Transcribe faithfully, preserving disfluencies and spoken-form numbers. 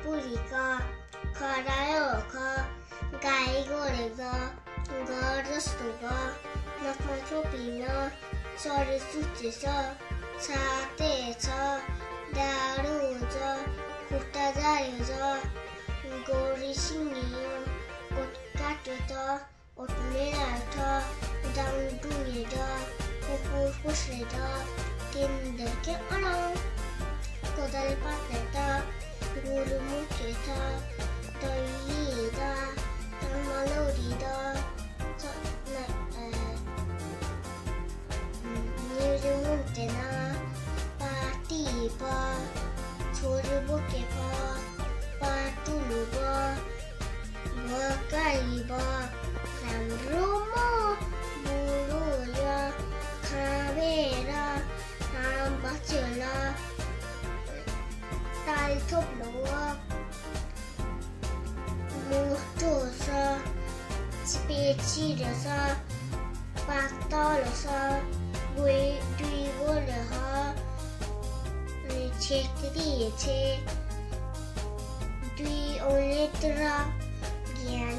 पुरीका खरायो ख गाई गोरेको घर जस्तो ग नखमा छोपिन चरे सुतेछ छाते छ डाँडो छ खुट्टा जायो छ गोरी सिङ्गियो ओठ काट्यो त ओठले हाल्छ डाउन डुङ्गेर कुकुर पुस्रेर केन्द्रके अनाउ कोदाल पातेर गोरु मुखेर दहिएर तमलौरीर निउरी मुन्टेन पाटिब छोरी बोकेब पाटुलु ब भकाइब हाम्रो म बुढो य खाबेर हाम बच्योल ताल थोप्लो मोटो छ पेचिर छ पातलो छ दुई दुई गोले ह छेत्री छे दुई औलेत्र ज्ञान